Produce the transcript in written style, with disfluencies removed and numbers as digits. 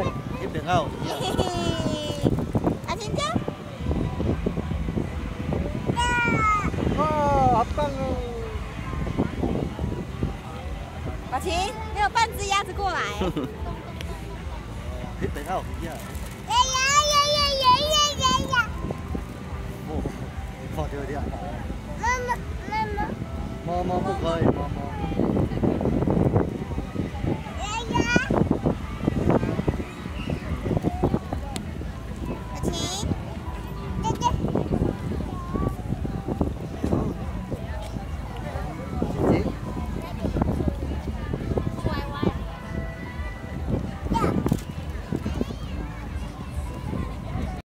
一边还有鱼啊。 阿青椒。 哦，好棒哦！ 宝琴，你有半只鸭子过来。 一边还有鱼啊。哦，你看到了。妈妈不可以，妈妈。